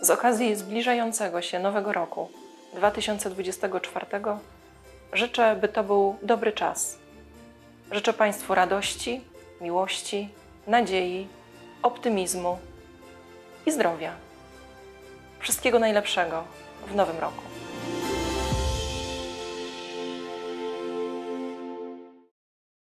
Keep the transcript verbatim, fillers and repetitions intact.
Z okazji zbliżającego się nowego roku dwa tysiące dwudziestego czwartego życzę, by to był dobry czas. Życzę Państwu radości, miłości, nadziei, optymizmu i zdrowia. Wszystkiego najlepszego w nowym roku.